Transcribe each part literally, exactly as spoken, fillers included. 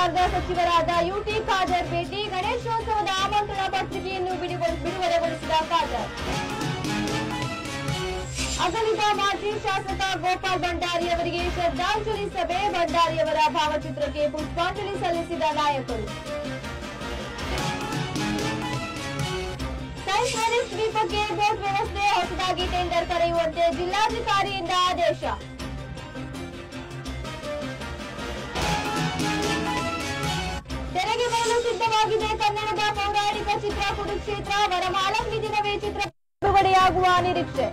ಸರ್ಕಾರದ ಸಚಿವರಾದ ಯುಟಿ ಖಾದರ್ ಭೇಟಿ, ಗಣೇಶೋತ್ಸವದ ಆಮಂತ್ರಣ ಪತ್ರಿಕೆಯನ್ನು ಬಿಡುಗಡೆಗೊಳಿಸಿದ ಖಾದರ್. ಅಗಲಿದ ಮಾಜಿ ಶಾಸಕ ಗೋಪಾಲ್ ಭಂಡಾರಿ ಅವರಿಗೆ ಶ್ರದ್ಧಾಂಜಲಿ ಸಭೆ, ಭಂಡಾರಿಯವರ ಭಾವಚಿತ್ರಕ್ಕೆ ಪುಷ್ಪಾಂಜಲಿ ಸಲ್ಲಿಸಿದ ನಾಯಕರು. ಸೈಂಟ್ ಮೇರೀಸ್ ದ್ವೀಪಕ್ಕೆ ಬೋಟ್ ವ್ಯವಸ್ಥೆ, ಹೊಸದಾಗಿ ಟೆಂಡರ್ ಕರೆಯುವಂತೆ ಜಿಲ್ಲಾಧಿಕಾರಿಯಿಂದ ಆದೇಶ. ತೆರೆಗೆ ಬರಲು ಸಿದ್ಧವಾಗಿದೆ ಕನ್ನಡದ ಪೌರಾಣಿಕ ಚಿತ್ರ ಕುರುಕ್ಷೇತ್ರ, ವರಮಹಾಲಕ್ಷ್ಮಿ ದಿನವೇ ಚಿತ್ರ ಬಿಡುಗಡೆಯಾಗುವ ನಿರೀಕ್ಷೆ.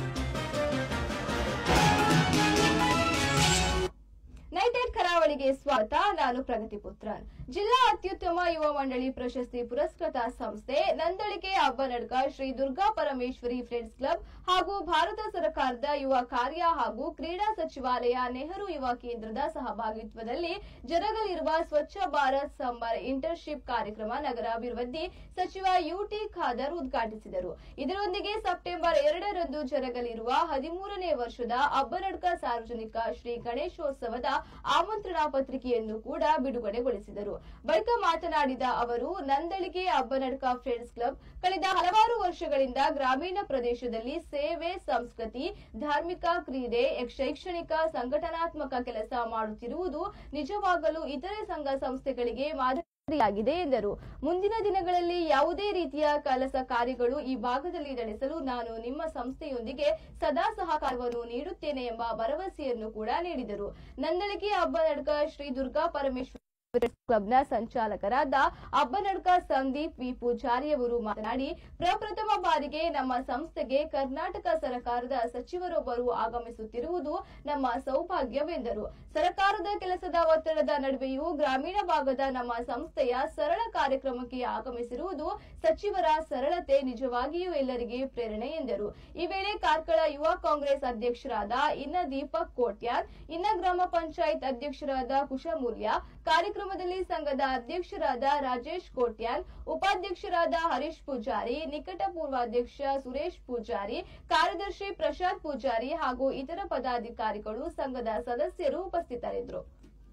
ನೈಟೆಡ್ ಕರಾವಳಿಗೆ ಸ್ವಾಗತ. ನಾನು ಪ್ರಗತಿ ಪುತ್ರನ್. ಜಿಲ್ಲಾ ಅತ್ಯುತ್ತಮ ಯುವ ಮಂಡಳಿ ಪ್ರಶಸ್ತಿ ಪುರಸ್ಕೃತ ಸಂಸ್ಥೆ ನಂದಳಿಕೆ ಅಬ್ಬನಡ್ಕ ಶ್ರೀ ದುರ್ಗಾ ಪರಮೇಶ್ವರಿ ಫ್ರೆಂಡ್ಸ್ ಕ್ಲಬ್ ಹಾಗೂ ಭಾರತ ಸರ್ಕಾರದ ಯುವ ಕಾರ್ಯ ಹಾಗೂ ಕ್ರೀಡಾ ಸಚಿವಾಲಯ ನೆಹರು ಯುವ ಕೇಂದ್ರದ ಸಹಭಾಗಿತ್ವದಲ್ಲಿ ಜರುಗಲಿರುವ ಸ್ವಚ್ಛ ಭಾರತ್ ಸಮ್ಮರ್ ಇಂಟರ್ನ್ಶಿಪ್ ಕಾರ್ಯಕ್ರಮ ನಗರ ಅಭಿವೃದ್ಧಿ ಸಚಿವ ಯುಟಿ ಖಾದರ್ ಉದ್ಘಾಟಿಸಿದರು. ಇದರೊಂದಿಗೆ ಸೆಪ್ಟೆಂಬರ್ ಎರಡರಂದು ಜರುಗಲಿರುವ ಹದಿಮೂರನೇ ವರ್ಷದ ಅಬ್ಬನಡ್ಕ ಸಾರ್ವಜನಿಕ ಶ್ರೀ ಗಣೇಶೋತ್ಸವದ ಆಮಂತ್ರಣ ಪತ್ರಿಕೆಯನ್ನು ಕೂಡ ಬಿಡುಗಡೆಗೊಳಿಸಿದರು. ಬಳಿಕ ಮಾತನಾಡಿದ ಅವರು, ನಂದಳಿಕೆ ಅಬ್ಬನಡ್ಕ ಫ್ರೆಂಡ್ಸ್ ಕ್ಲಬ್ ಕಳೆದ ಹಲವಾರು ವರ್ಷಗಳಿಂದ ಗ್ರಾಮೀಣ ಪ್ರದೇಶದಲ್ಲಿ ಸೇವೆ, ಸಂಸ್ಕೃತಿ, ಧಾರ್ಮಿಕ, ಕ್ರೀಡೆ, ಶೈಕ್ಷಣಿಕ, ಸಂಘಟನಾತ್ಮಕ ಕೆಲಸ ಮಾಡುತ್ತಿರುವುದು ನಿಜವಾಗಲೂ ಇತರೆ ಸಂಘ ಸಂಸ್ಥೆಗಳಿಗೆ ಮಾದರಿಯಾಗಿದೆ ಎಂದರು. ಮುಂದಿನ ದಿನಗಳಲ್ಲಿ ಯಾವುದೇ ರೀತಿಯ ಕೆಲಸ ಕಾರ್ಯಗಳು ಈ ಭಾಗದಲ್ಲಿ ನಡೆಸಲು ನಾನು ನಿಮ್ಮ ಸಂಸ್ಥೆಯೊಂದಿಗೆ ಸದಾ ಸಹಕಾರವನ್ನು ನೀಡುತ್ತೇನೆ ಎಂಬ ಭರವಸೆಯನ್ನು ಕೂಡ ನೀಡಿದರು. ನಂದಳಿಕೆ ಅಬ್ಬನಡ್ಕ ಶ್ರೀ ದುರ್ಗಾ ಪರಮೇಶ್ವರಿ ಕ್ಲಬ್ನ ಸಂಚಾಲಕರಾದ ಅಬ್ಬನಡ್ಕ ಸಂದೀಪ್ ವಿ ಪೂಜಾರಿಯವರು ಮಾತನಾಡಿ, ಪ್ರಪ್ರಥಮ ಬಾರಿಗೆ ನಮ್ಮ ಸಂಸ್ಥೆಗೆ ಕರ್ನಾಟಕ ಸರ್ಕಾರದ ಸಚಿವರೊಬ್ಬರು ಆಗಮಿಸುತ್ತಿರುವುದು ನಮ್ಮ ಸೌಭಾಗ್ಯವೆಂದರು. ಸರ್ಕಾರದ ಕೆಲಸದ ಒತ್ತಡದ ನಡುವೆಯೂ ಗ್ರಾಮೀಣ ಭಾಗದ ನಮ್ಮ ಸಂಸ್ಥೆಯ ಸರಳ ಕಾರ್ಯಕ್ರಮಕ್ಕೆ ಆಗಮಿಸಿರುವುದು ಸಚಿವರ ಸರಳತೆ ನಿಜವಾಗಿಯೂ ಎಲ್ಲರಿಗೆ ಪ್ರೇರಣೆ ಎಂದರು. ಈ ವೇಳೆ ಕಾರ್ಕಳ ಯುವ ಕಾಂಗ್ರೆಸ್ ಅಧ್ಯಕ್ಷರಾದ ಇನ್ನ ದೀಪಕ್ ಕೋಟ್ಯಾನ್, ಇನ್ನ ಗ್ರಾಮ ಪಂಚಾಯತ್ ಅಧ್ಯಕ್ಷರಾದ ಕುಶಮೂಲ್ಯ, ಕಾರ್ಯಕ್ರಮದಲ್ಲಿ ಸಂಘದ ಅಧ್ಯಕ್ಷರಾದ ರಾಜೇಶ್ ಕೋಟ್ಯಾನ್, ಉಪಾಧ್ಯಕ್ಷರಾದ ಹರೀಶ್ ಪೂಜಾರಿ, ನಿಕಟ ಪೂರ್ವಾಧ್ಯಕ್ಷ ಸುರೇಶ್ ಪೂಜಾರಿ, ಕಾರ್ಯದರ್ಶಿ ಪ್ರಶಾಂತ್ ಪೂಜಾರಿ ಹಾಗೂ ಇತರ ಪದಾಧಿಕಾರಿಗಳು, ಸಂಘದ ಸದಸ್ಯರು ಉಪಸ್ಥಿತರಿದ್ದರು.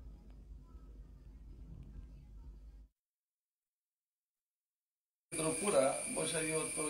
ಕೂಡ ಬಹುಶಃ ಇವತ್ತು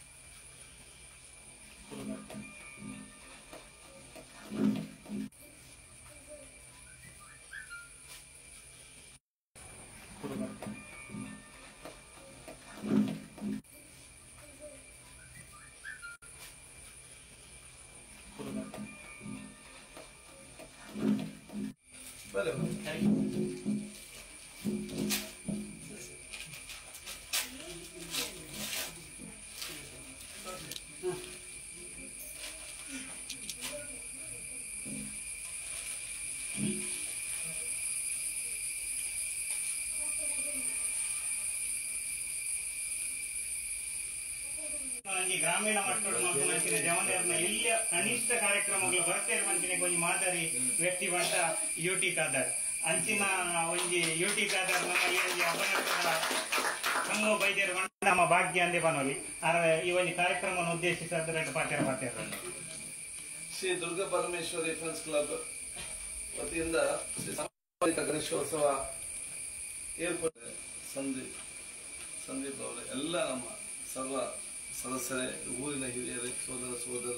ಗ್ರಾಮೀಣ ಮಟ್ಟದ ಮಂಚಿನ ಜವನರ್ನ ಎಲ್ಲ ಕನಿಷ್ಠ ಕಾರ್ಯಕ್ರಮಗಳು ಬರ್ತೇವೆ ಮಂಚಿನ ಒಂದು ಮಾದರಿ ವ್ಯಕ್ತಿ ಬಂತ ಯುಟಿ ಖಾದರ್ ಅಂಚಿನ ಒಂಜಿ ಯುಟಿ ಖಾದರ್ ನಮ್ಮ ಈ ಅಬ್ಬನಡ್ಕದ ಕಮ್ಮು ಬೈದ್ಯರು ನಮ್ಮ ಭಾಗ್ಯ ಅಂದೇ ಬನ್ನೋಲಿ ಆರ ಈ ಒಂದು ಕಾರ್ಯಕ್ರಮವನ್ನು ಉದ್ದೇಶಿಸಿದ್ರೆ ಪಾಠ್ಯ ಪಾಠ್ಯ ಶ್ರೀ ದುರ್ಗಾ ಪರಮೇಶ್ವರಿ ಫ್ರೆಂಡ್ಸ್ ಕ್ಲಬ್ ವತಿಯಿಂದ ಗಣೇಶೋತ್ಸವ ಏರ್ಪಡಿಸಿದೆ. ಸಂದೀಪ್ ಸಂದೀಪ್ ಅವರೇ ಎಲ್ಲ ನಮ್ಮ ಸರ್ವ ಸದಸ್ಯರೇ, ಊರಿನ ಹಿರಿಯರೇ, ಸೋದರ ಸೋದರ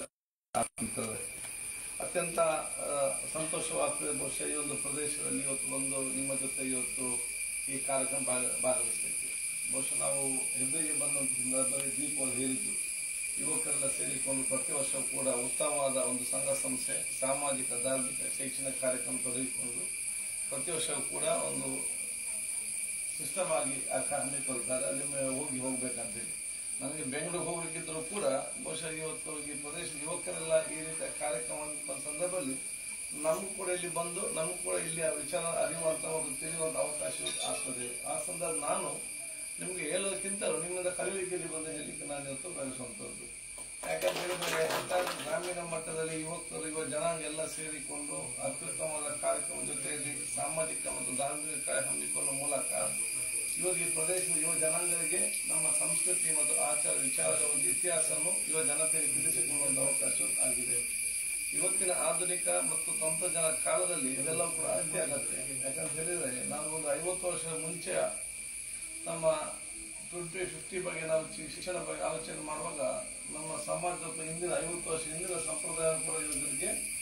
ಅತ್ಯಂತ ಸಂತೋಷವಾಗ್ತದೆ. ಬಹುಶಃ ಈ ಒಂದು ಪ್ರದೇಶದಲ್ಲಿ ಇವತ್ತು ಒಂದು ನಿಮ್ಮ ಜೊತೆ ಇವತ್ತು ಈ ಕಾರ್ಯಕ್ರಮ ಭಾಗವಹಿಸಲಿಕ್ಕೆ ಬಹುಶಃ ನಾವು ಹೆಬ್ಬೆಗೆ ಬಂದಂಥ ಸಂದರ್ಭದಲ್ಲಿ ದೀಪವನ್ನು ಹೇಳಿದ್ದು ಯುವಕರೆಲ್ಲ ಸೇರಿಕೊಂಡು ಪ್ರತಿ ವರ್ಷ ಕೂಡ ಉತ್ತಮವಾದ ಒಂದು ಸಂಘ ಸಂಸ್ಥೆ ಸಾಮಾಜಿಕ, ಧಾರ್ಮಿಕ, ಶೈಕ್ಷಣಿಕ ಕಾರ್ಯಕ್ರಮ ತೊಡಗಿಕೊಂಡು ಪ್ರತಿ ವರ್ಷವೂ ಕೂಡ ಒಂದು ಸಿಸ್ಟಮ್ ಆಗಿ ಹಮ್ಮಿಕೊಳ್ತಾರೆ. ಅಲ್ಲಿ ಹೋಗಿ ಹೋಗ್ಬೇಕಂತೇಳಿ ನನಗೆ ಬೆಂಗಳೂರು ಹೋಗ್ಲಿಕ್ಕಿದ್ರು ಕೂಡ ಬಹುಶಃ ಇವತ್ತು ಈ ಪ್ರದೇಶ ಯುವಕರೆಲ್ಲ ಈ ರೀತಿಯ ಕಾರ್ಯಕ್ರಮ ಸಂದರ್ಭದಲ್ಲಿ ನಮಗೂ ಕೂಡ ಇಲ್ಲಿ ಬಂದು ನಮಗೂ ಕೂಡ ಇಲ್ಲಿ ಆ ವಿಚಾರ ಅರಿಯುವಂತ ಒಂದು ತಿಳಿಯುವಂತ ಅವಕಾಶ ಆಗ್ತದೆ. ಆ ಸಂದರ್ಭ ನಾನು ನಿಮ್ಗೆ ಹೇಳೋದಕ್ಕಿಂತ ನಿಮ್ಮಿಂದ ಕಲಿಯಲಿಕ್ಕೆ ಇಲ್ಲಿ ಬಂದ ಹೇಳಲಿಕ್ಕೆ ನಾನು ಇವತ್ತು ಬಯಸುವಂತದ್ದು. ಯಾಕಂತ ಹೇಳಿದ್ರೆ ಗ್ರಾಮೀಣ ಮಟ್ಟದಲ್ಲಿ ಯುವಕರು ಯುವ ಜನಾಂಗ ಎಲ್ಲ ಸೇರಿಕೊಂಡು ಅತ್ಯುತ್ತಮವಾದ ಕಾರ್ಯಕ್ರಮ ಜೊತೆಯಲ್ಲಿ ಸಾಮಾಜಿಕ ಮತ್ತು ಧಾರ್ಮಿಕ ಕಾರ್ಯ ಹಮ್ಮಿಕೊಳ್ಳುವ ಮೂಲಕ ಇವಾಗ ಈ ಪ್ರದೇಶದ ಯುವ ಜನಾಂಗರಿಗೆ ನಮ್ಮ ಸಂಸ್ಕೃತಿ ಮತ್ತು ಆಚಾರ ವಿಚಾರದ ಒಂದು ಇತಿಹಾಸವನ್ನು ಯುವ ಜನತೆಗೆ ತಿಳಿಸಿಕೊಳ್ಳುವಂತ ಅವಕಾಶ ಆಗಿದೆ. ಇವತ್ತಿನ ಆಧುನಿಕ ಮತ್ತು ತಂತ್ರಜ್ಞಾನ ಕಾಲದಲ್ಲಿ ಇದೆಲ್ಲವೂ ಕೂಡ ಅತ್ಯ ಅಗತ್ಯ. ಯಾಕಂತ ಹೇಳಿದ್ರೆ ನಾವು ಒಂದು ಐವತ್ತು ವರ್ಷದ ಮುಂಚೆ ನಮ್ಮ ಟ್ವೆಂಟಿ ಫಿಫ್ಟಿ ಬಗ್ಗೆ ನಾವು ಶಿಕ್ಷಣ ಬಗ್ಗೆ ಆಲೋಚನೆ ಮಾಡುವಾಗ ನಮ್ಮ ಸಮಾಜದ ಹಿಂದಿನ ಐವತ್ತು ವರ್ಷ ಹಿಂದಿನ ಸಂಪ್ರದಾಯ ಕೂಡ ಇವರಿಗೆ